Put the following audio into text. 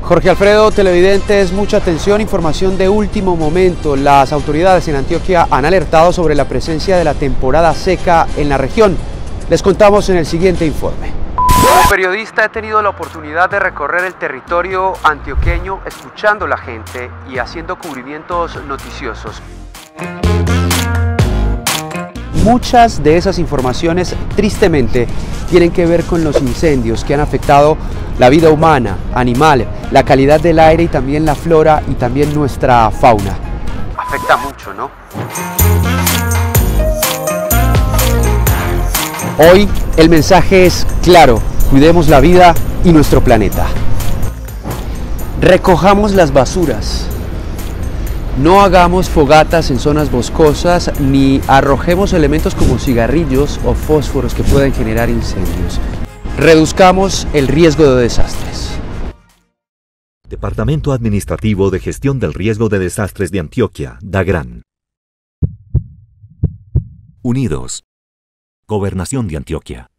Jorge Alfredo, televidentes, mucha atención, información de último momento. Las autoridades en Antioquia han alertado sobre la presencia de la temporada seca en la región. Les contamos en el siguiente informe. Como periodista he tenido la oportunidad de recorrer el territorio antioqueño escuchando a la gente y haciendo cubrimientos noticiosos. Muchas de esas informaciones, tristemente, tienen que ver con los incendios que han afectado la vida humana, animal, la calidad del aire y también la flora y también nuestra fauna. Afecta mucho, ¿no? Hoy el mensaje es claro: cuidemos la vida y nuestro planeta. Recojamos las basuras. No hagamos fogatas en zonas boscosas ni arrojemos elementos como cigarrillos o fósforos que pueden generar incendios. Reduzcamos el riesgo de desastres. Departamento Administrativo de Gestión del Riesgo de Desastres de Antioquia, DAGRAN. Unidos. Gobernación de Antioquia.